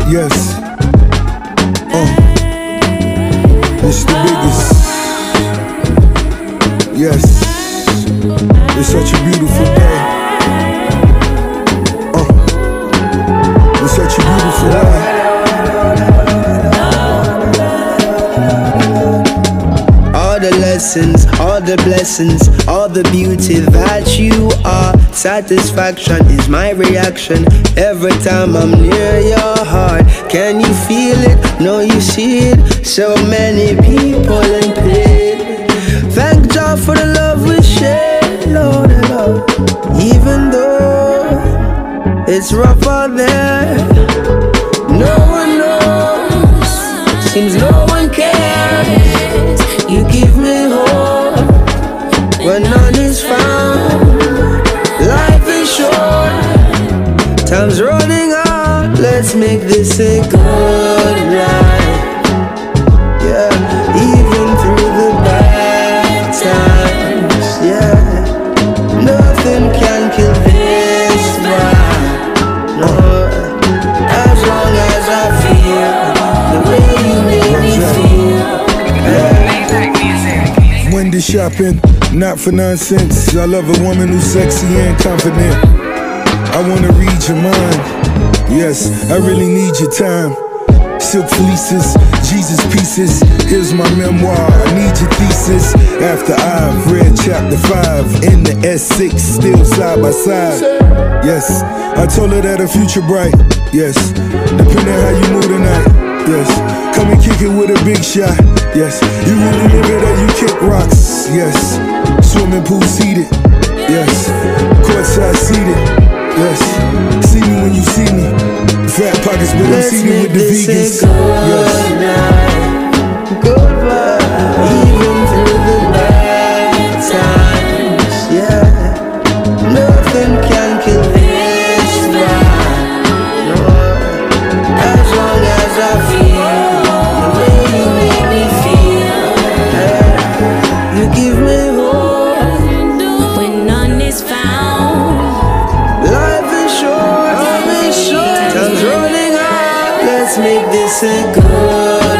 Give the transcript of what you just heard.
Yes. It's the biggest. Yes. It's such a beautiful day. It's such a beautiful day. All the lessons, all the blessings, all the beauty that you are. Satisfaction is my reaction every time I'm near your heart. Can you feel it? No, you see it. So many people in pain. Thank God for the love we share, Lord, Lord. Even though it's rough out there, no one knows. Seems no one cares. You give me hope when none is found. Life is short, time's running out. Let's make this a good life. Yeah, even through the bad times. Yeah, nothing can kill this vibe. No, as long as I feel the way you make me feel. Wendy shopping, not for nonsense. I love a woman who's sexy and confident. I wanna read your mind. Yes, I really need your time. Silk fleeces, Jesus pieces. Here's my memoir, I need your thesis. After I've read chapter 5 in the S6, still side by side. Yes, I told her that her future bright. Yes, depending how you move tonight. Yes, come and kick it with a big shot. Yes, you really live it or you kick rocks. Yes, swimming pool seated. Yes, courtside seated. Yes, see me when you see me. Fat pockets, but I'm seated with the vegans. Yes. Good vibe, even through the bad times. Yeah, nothing can kill this vibe. No, as long as I feel the way you make me feel. Yeah, you give me hope when none is found. Life is short, time's running out. Let's make this a good